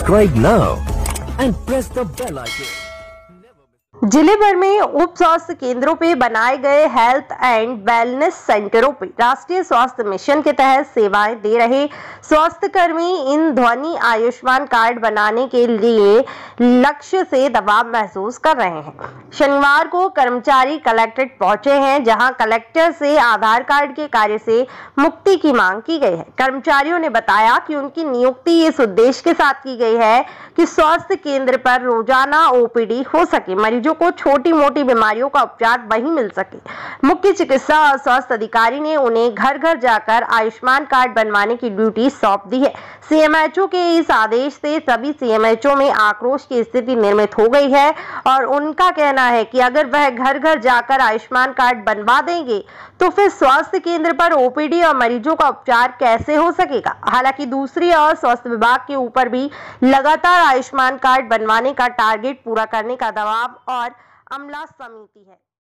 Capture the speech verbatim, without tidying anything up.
Subscribe now and press the bell icon. जिले भर में उप स्वास्थ्य केंद्रों पे बनाए गए हेल्थ एंड वेलनेस सेंटरों पे राष्ट्रीय स्वास्थ्य मिशन के तहत सेवाएं दे रहे स्वास्थ्य कर्मी इन ध्वनि आयुष्मान कार्ड बनाने के लिए लक्ष्य से दबाव महसूस कर रहे हैं। शनिवार को कर्मचारी कलेक्ट्रेट पहुंचे हैं, जहां कलेक्टर से आधार कार्ड के कार्य से मुक्ति की मांग की गई है। कर्मचारियों ने बताया कि उनकी नियुक्ति इस उद्देश्य के साथ की गई है कि स्वास्थ्य केंद्र पर रोजाना ओपीडी हो सके, मरीजों को छोटी मोटी बीमारियों का उपचार वहीं मिल सके। मुख्य चिकित्सा और स्वास्थ्य अधिकारी ने उन्हें घर घर जाकर आयुष्मान कार्ड बनवाने की ड्यूटी सौंप दी है। सीएमएचओ के इस आदेश से सभी सीएमएचओ में आक्रोश की स्थिति निर्मित हो गई है और उनका कहना है कि अगर वह घर घर जाकर आयुष्मान कार्ड बनवा देंगे तो फिर स्वास्थ्य केंद्र पर ओपीडी और मरीजों का उपचार कैसे हो सकेगा। हालांकि दूसरी ओर स्वास्थ्य विभाग के ऊपर भी लगातार आयुष्मान कार्ड बनवाने का टारगेट पूरा करने का दबाव और अमला समिति है।